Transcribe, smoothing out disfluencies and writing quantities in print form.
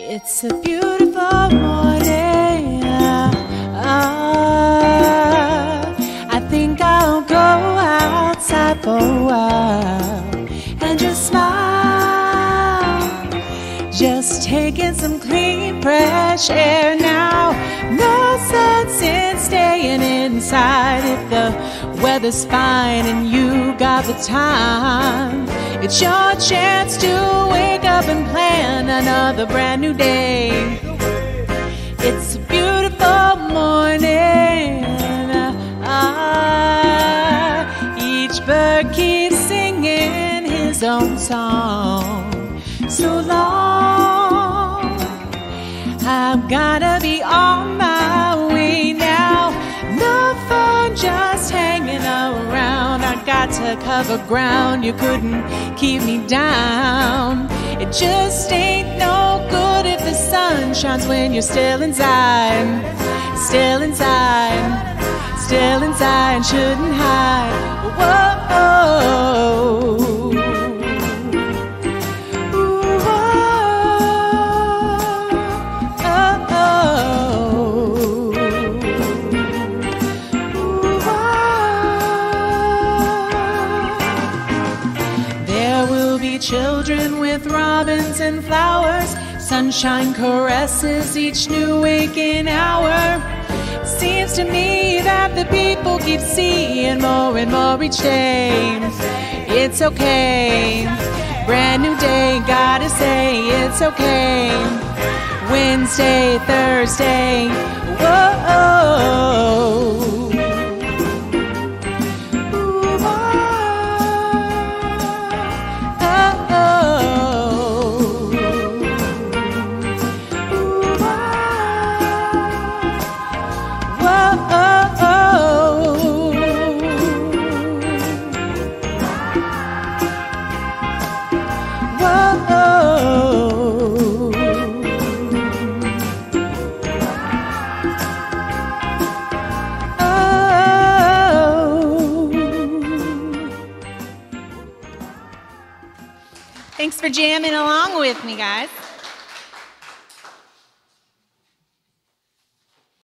It's a beautiful morning. I think I'll go outside for a while and just smile. Just taking some clean, fresh air now. No sense in staying inside if the weather's fine and you got the time. It's your chance to wake up and plan another brand new day. It's a beautiful morning. Each bird keeps singing his own song. So long, I've gotta be on my way now. No fun just hanging around. I got to cover ground. You couldn't keep me down. It just ain't no good if the sun shines when you're still inside. Still inside. Still inside. Shouldn't hide. Whoa. Children with robins and flowers, sunshine caresses each new waking hour. Seems to me that the people keep seeing more and more each day. It's okay, brand new day, gotta say it's okay. Wednesday, Thursday, whoa. Thanks for jamming along with me, guys.